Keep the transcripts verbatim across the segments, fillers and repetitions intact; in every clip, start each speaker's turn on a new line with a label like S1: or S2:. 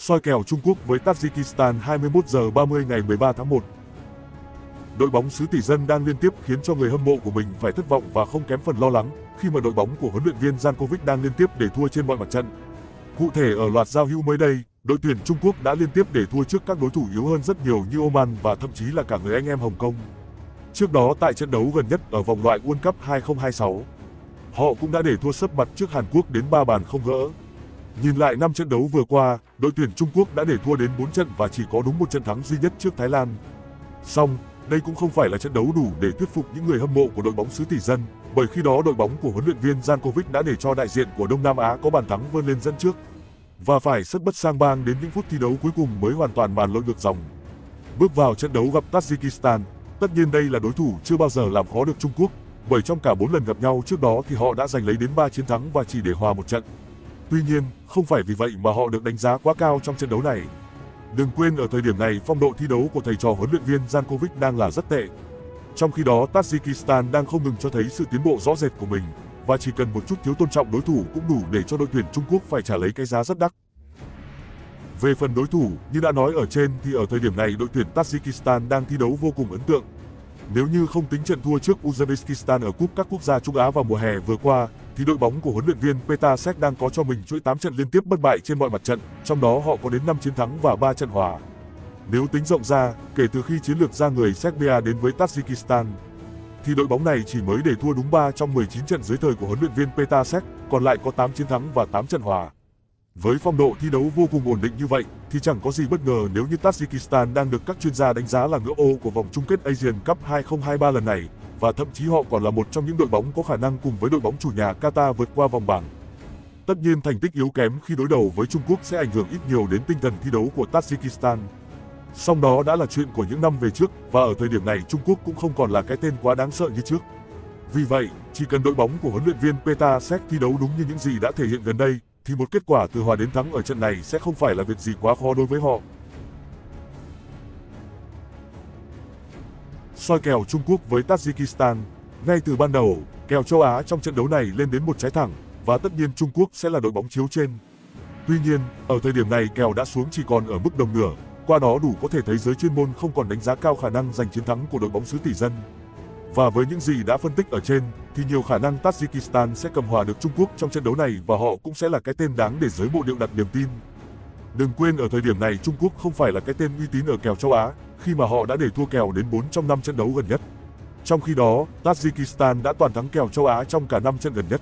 S1: Soi kèo Trung Quốc với Tajikistan hai mươi mốt giờ ba mươi ngày mười ba tháng một. Đội bóng xứ tỷ dân đang liên tiếp khiến cho người hâm mộ của mình phải thất vọng và không kém phần lo lắng khi mà đội bóng của huấn luyện viên Jankovic đang liên tiếp để thua trên mọi mặt trận. Cụ thể ở loạt giao hữu mới đây, đội tuyển Trung Quốc đã liên tiếp để thua trước các đối thủ yếu hơn rất nhiều như Oman và thậm chí là cả người anh em Hồng Kông. Trước đó tại trận đấu gần nhất ở vòng loại World Cup hai không hai sáu, họ cũng đã để thua sấp mặt trước Hàn Quốc đến ba bàn không gỡ. Nhìn lại năm trận đấu vừa qua, đội tuyển Trung Quốc đã để thua đến bốn trận và chỉ có đúng một trận thắng duy nhất trước Thái Lan. Song, đây cũng không phải là trận đấu đủ để thuyết phục những người hâm mộ của đội bóng xứ tỷ dân, bởi khi đó đội bóng của huấn luyện viên Jankovic đã để cho đại diện của Đông Nam Á có bàn thắng vươn lên dẫn trước và phải sất bất sang bang đến những phút thi đấu cuối cùng mới hoàn toàn bàn lội ngược dòng. Bước vào trận đấu gặp Tajikistan, tất nhiên đây là đối thủ chưa bao giờ làm khó được Trung Quốc, bởi trong cả bốn lần gặp nhau trước đó thì họ đã giành lấy đến ba chiến thắng và chỉ để hòa một trận. Tuy nhiên, không phải vì vậy mà họ được đánh giá quá cao trong trận đấu này. Đừng quên ở thời điểm này phong độ thi đấu của thầy trò huấn luyện viên Jankovic đang là rất tệ. Trong khi đó Tajikistan đang không ngừng cho thấy sự tiến bộ rõ rệt của mình và chỉ cần một chút thiếu tôn trọng đối thủ cũng đủ để cho đội tuyển Trung Quốc phải trả lấy cái giá rất đắt. Về phần đối thủ, như đã nói ở trên thì ở thời điểm này đội tuyển Tajikistan đang thi đấu vô cùng ấn tượng. Nếu như không tính trận thua trước Uzbekistan ở cúp các quốc gia Trung Á vào mùa hè vừa qua, thì đội bóng của huấn luyện viên Petasek đang có cho mình chuỗi tám trận liên tiếp bất bại trên mọi mặt trận, trong đó họ có đến năm chiến thắng và ba trận hòa. Nếu tính rộng ra, kể từ khi chiến lược gia người Serbia đến với Tajikistan, thì đội bóng này chỉ mới để thua đúng ba trong mười chín trận dưới thời của huấn luyện viên Petasek, còn lại có tám chiến thắng và tám trận hòa. Với phong độ thi đấu vô cùng ổn định như vậy, thì chẳng có gì bất ngờ nếu như Tajikistan đang được các chuyên gia đánh giá là ngựa ô của vòng chung kết Asian Cup hai không hai ba lần này, và thậm chí họ còn là một trong những đội bóng có khả năng cùng với đội bóng chủ nhà Qatar vượt qua vòng bảng. Tất nhiên thành tích yếu kém khi đối đầu với Trung Quốc sẽ ảnh hưởng ít nhiều đến tinh thần thi đấu của Tajikistan. Song đó đã là chuyện của những năm về trước, và ở thời điểm này Trung Quốc cũng không còn là cái tên quá đáng sợ như trước. Vì vậy, chỉ cần đội bóng của huấn luyện viên Petasek thi đấu đúng như những gì đã thể hiện gần đây, thì một kết quả từ hòa đến thắng ở trận này sẽ không phải là việc gì quá khó đối với họ. Soi kèo Trung Quốc với Tajikistan. Ngay từ ban đầu, kèo châu Á trong trận đấu này lên đến một trái thẳng, và tất nhiên Trung Quốc sẽ là đội bóng chiếu trên. Tuy nhiên, ở thời điểm này kèo đã xuống chỉ còn ở mức đồng nửa, qua đó đủ có thể thấy giới chuyên môn không còn đánh giá cao khả năng giành chiến thắng của đội bóng xứ tỷ dân. Và với những gì đã phân tích ở trên, thì nhiều khả năng Tajikistan sẽ cầm hòa được Trung Quốc trong trận đấu này và họ cũng sẽ là cái tên đáng để giới bộ điệu đặt niềm tin. Đừng quên ở thời điểm này Trung Quốc không phải là cái tên uy tín ở kèo châu Á, khi mà họ đã để thua kèo đến bốn trong năm trận đấu gần nhất. Trong khi đó, Tajikistan đã toàn thắng kèo châu Á trong cả năm trận gần nhất.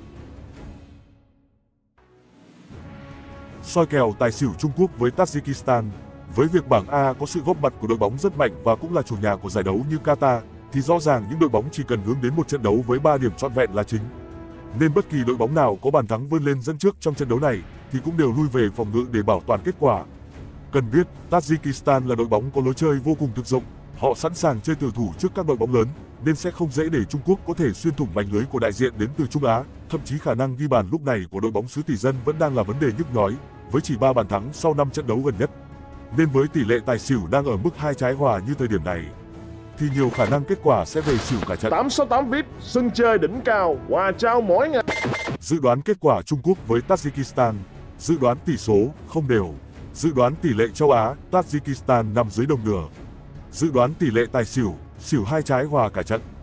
S1: Soi kèo tài xỉu Trung Quốc với Tajikistan. Với việc bảng A có sự góp mặt của đội bóng rất mạnh và cũng là chủ nhà của giải đấu như Qatar, thì rõ ràng những đội bóng chỉ cần hướng đến một trận đấu với ba điểm trọn vẹn là chính. Nên bất kỳ đội bóng nào có bàn thắng vươn lên dẫn trước trong trận đấu này thì cũng đều lui về phòng ngự để bảo toàn kết quả. Cần biết, Tajikistan là đội bóng có lối chơi vô cùng thực dụng, họ sẵn sàng chơi tử thủ trước các đội bóng lớn, nên sẽ không dễ để Trung Quốc có thể xuyên thủng mảnh lưới của đại diện đến từ Trung Á, thậm chí khả năng ghi bàn lúc này của đội bóng xứ tỷ dân vẫn đang là vấn đề nhức nhối, với chỉ ba bàn thắng sau năm trận đấu gần nhất. Nên với tỷ lệ tài xỉu đang ở mức hai trái hòa như thời điểm này, thì nhiều khả năng kết quả sẽ về xỉu cả trận.
S2: tám sáu tám vi ai pi, sân chơi đỉnh cao, quà trao mỗi ngày.
S1: Dự đoán kết quả Trung Quốc với Tajikistan. Dự đoán tỷ số không đều. Dự đoán tỷ lệ châu Á, Tajikistan nằm dưới đồng nửa. Dự đoán tỷ lệ tài xỉu, xỉu hai trái hòa cả trận.